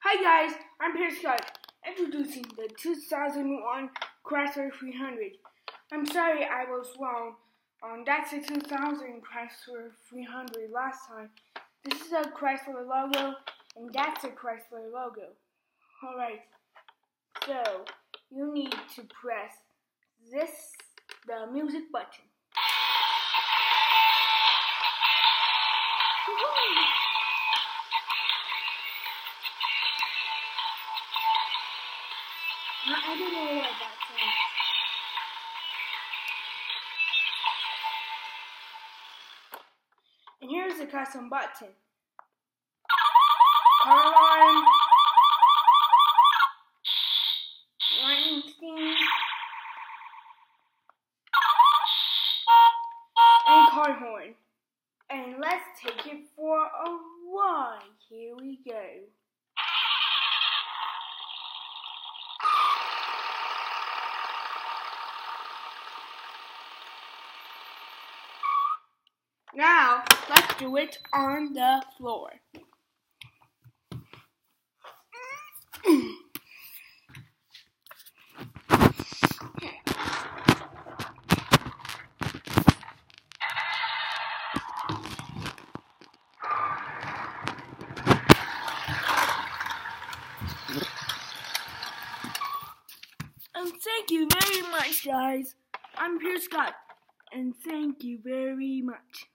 Hi guys, I'm Pierce Scott, introducing the 2001 Chrysler 300. I'm sorry I was wrong. That's the 2000 Chrysler 300 last time. This is a Chrysler logo, and that's a Chrysler logo. Alright, so you need to press the music button. Woo-hoo! I don't know what that sounds. And here's the custom button. Car alarm, lightning sting, and car horn. And let's take it for a ride. Here we go. Now, let's do it on the floor. And thank you very much, guys. I'm Pierce Scott, and thank you very much.